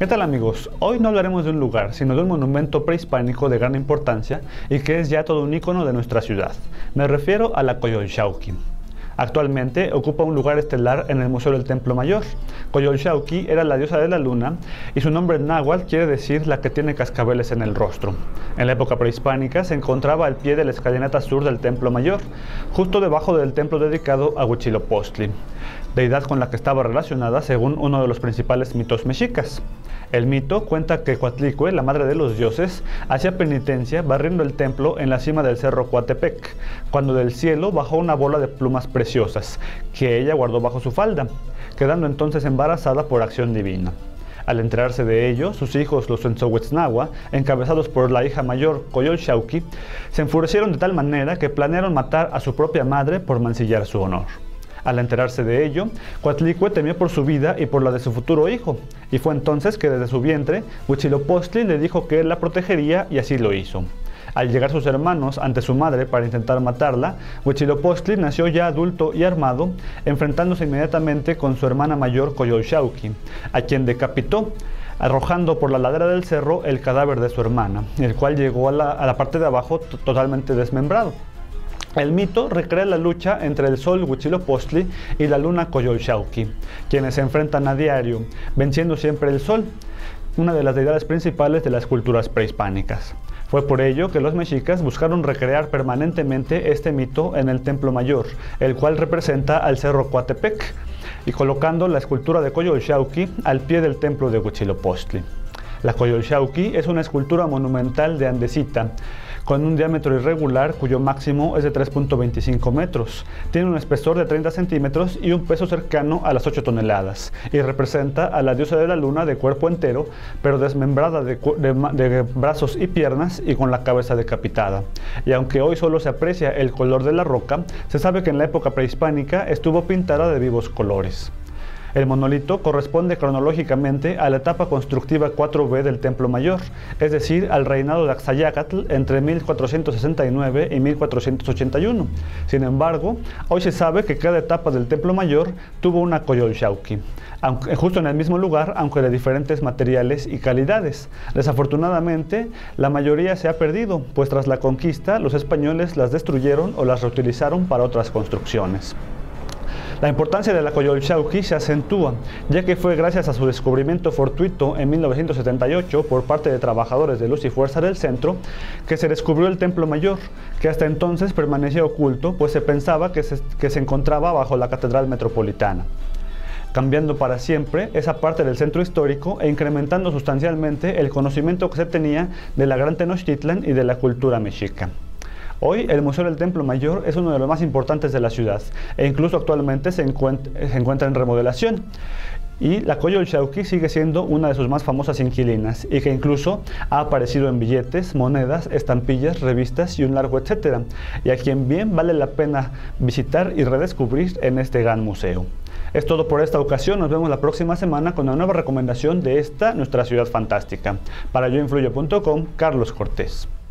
¿Qué tal amigos? Hoy no hablaremos de un lugar, sino de un monumento prehispánico de gran importancia y que es ya todo un icono de nuestra ciudad. Me refiero a la Coyolxauhqui. Actualmente ocupa un lugar estelar en el Museo del Templo Mayor. Coyolxauhqui era la diosa de la luna y su nombre en náhuatl quiere decir la que tiene cascabeles en el rostro. En la época prehispánica se encontraba al pie de la escalinata sur del Templo Mayor, justo debajo del templo dedicado a Huitzilopochtli, deidad con la que estaba relacionada según uno de los principales mitos mexicas. El mito cuenta que Coatlicue, la madre de los dioses, hacía penitencia barriendo el templo en la cima del cerro Coatepec, cuando del cielo bajó una bola de plumas preciosas, que ella guardó bajo su falda, quedando entonces embarazada por acción divina. Al enterarse de ello, sus hijos, los Tzentzohuetznahua, encabezados por la hija mayor Coyolxauhqui, se enfurecieron de tal manera que planearon matar a su propia madre por mancillar su honor. Al enterarse de ello, Coatlicue temió por su vida y por la de su futuro hijo, y fue entonces que desde su vientre, Huitzilopochtli le dijo que él la protegería y así lo hizo. Al llegar sus hermanos ante su madre para intentar matarla, Huitzilopochtli nació ya adulto y armado, enfrentándose inmediatamente con su hermana mayor Coyolxauhqui, a quien decapitó, arrojando por la ladera del cerro el cadáver de su hermana, el cual llegó a la parte de abajo totalmente desmembrado. El mito recrea la lucha entre el sol Huitzilopochtli y la luna Coyolxauhqui, quienes se enfrentan a diario, venciendo siempre el sol, una de las deidades principales de las culturas prehispánicas. Fue por ello que los mexicas buscaron recrear permanentemente este mito en el Templo Mayor, el cual representa al cerro Coatepec, y colocando la escultura de Coyolxauhqui al pie del templo de Huitzilopochtli. La Coyolxauhqui es una escultura monumental de andesita, con un diámetro irregular cuyo máximo es de 3.25 metros. Tiene un espesor de 30 centímetros y un peso cercano a las 8 toneladas, y representa a la diosa de la luna de cuerpo entero, pero desmembrada de brazos y piernas y con la cabeza decapitada. Y aunque hoy solo se aprecia el color de la roca, se sabe que en la época prehispánica estuvo pintada de vivos colores. El monolito corresponde cronológicamente a la etapa constructiva 4B del Templo Mayor, es decir, al reinado de Axayácatl entre 1469 y 1481. Sin embargo, hoy se sabe que cada etapa del Templo Mayor tuvo una Coyolxauhqui, justo en el mismo lugar, aunque de diferentes materiales y calidades. Desafortunadamente, la mayoría se ha perdido, pues tras la conquista, los españoles las destruyeron o las reutilizaron para otras construcciones. La importancia de la Coyolxauhqui se acentúa, ya que fue gracias a su descubrimiento fortuito en 1978 por parte de trabajadores de Luz y Fuerza del Centro que se descubrió el Templo Mayor, que hasta entonces permanecía oculto, pues se pensaba que se encontraba bajo la Catedral Metropolitana, cambiando para siempre esa parte del centro histórico e incrementando sustancialmente el conocimiento que se tenía de la Gran Tenochtitlan y de la cultura mexica. Hoy el Museo del Templo Mayor es uno de los más importantes de la ciudad e incluso actualmente se encuentra en remodelación. Y la Coyolxauhqui sigue siendo una de sus más famosas inquilinas y que incluso ha aparecido en billetes, monedas, estampillas, revistas y un largo etcétera, y a quien bien vale la pena visitar y redescubrir en este gran museo. Es todo por esta ocasión, nos vemos la próxima semana con una nueva recomendación de nuestra ciudad fantástica. Para yoinfluyo.com, Carlos Cortés.